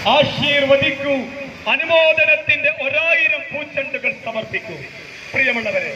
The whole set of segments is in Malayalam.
ആശീർവദിക്കൂ, അനുമോദനത്തിന്റെ 1000 പൂച്ചെണ്ടുകൾ സമർപ്പിക്കൂ. പ്രിയമുള്ളവരെ,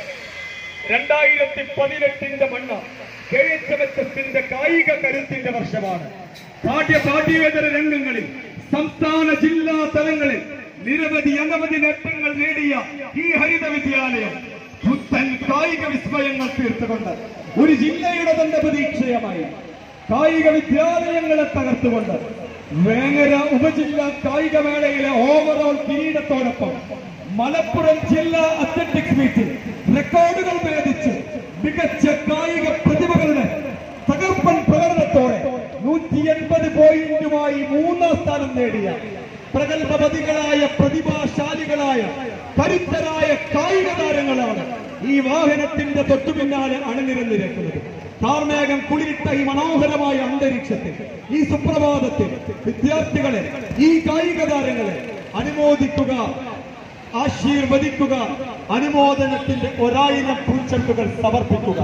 2018 മണ്ണ് KHMHSന്റെ കായിക കരുത്തിന്റെ വർഷമാണ്. പാഠ്യേതര രംഗങ്ങളിൽ സംസ്ഥാന ജില്ലാ തലങ്ങളിൽ നിരവധി അനവധി നേട്ടങ്ങൾ നേടിയ ഈ ഹരിത വിദ്യാലയം പുത്തൻ കായിക വിസ്മയങ്ങൾ തീർത്തുകൊണ്ട് ഒരു ജില്ലയുടെ തന്നെ പ്രതീക്ഷയമായി കായിക വിദ്യാലയങ്ങളെ തകർത്തുകൊണ്ട് വേങ്ങര ഉപജില്ലാ കായികമേളയിലെ ഓവറോൾ കിരീടത്തോടൊപ്പം മലപ്പുറം ജില്ലാ അത്ലറ്റിക്സ് മീറ്റിൽ റെക്കോർഡുകൾ ഭേദിച്ച് മികച്ച കായിക പ്രതിഭകളുടെ തകർപ്പൻ പ്രകടനത്തോടെ 180 പോയിന്റുമായി 3ാം സ്ഥാനം നേടിയ പ്രഗത്ഭപതികളായ പ്രതിഭാശാലികളായ കരുത്തരായ കായിക താരങ്ങളാണ് ഈ വാഹനത്തിന്റെ തൊട്ടുപിന്നാലെ അണിനിരന്നിരിക്കുന്നത്. കാർമേഘം കുളിരിട്ട ഈ മനോഹരമായ അന്തരീക്ഷത്തിൽ, ഈ സുപ്രഭാതത്തിൽ വിദ്യാർത്ഥികളെ, ഈ കായിക താരങ്ങളെ അനുമോദിക്കുക, ആശീർവദിക്കുക, അനുമോദനത്തിന്റെ 1000 പൂച്ചെണ്ടുകൾ സമർപ്പിക്കുക.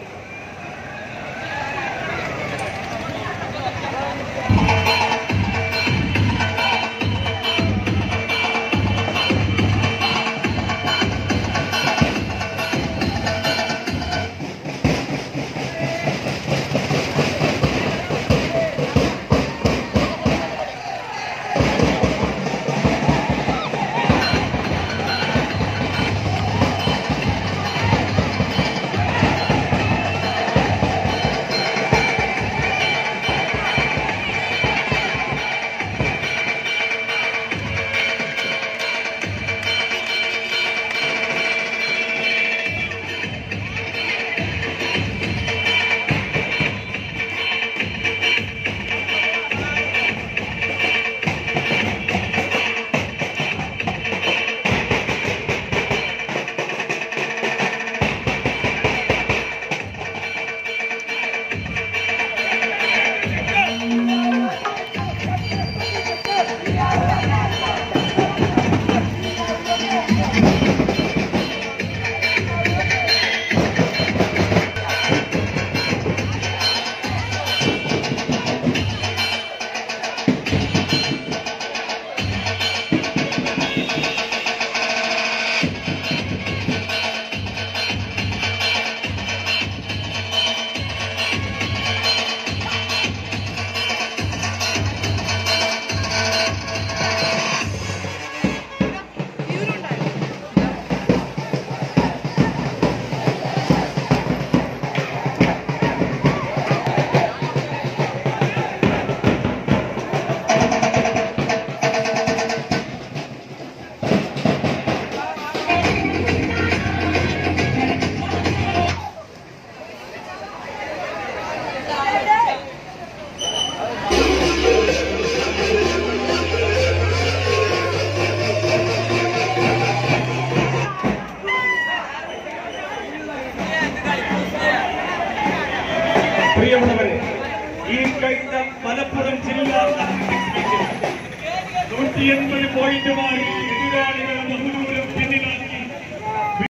പ്രിയമുള്ളവരെ, ഈ കഴിഞ്ഞ മലപ്പുറം ജില്ലാ 180 പോയിന്റുമായി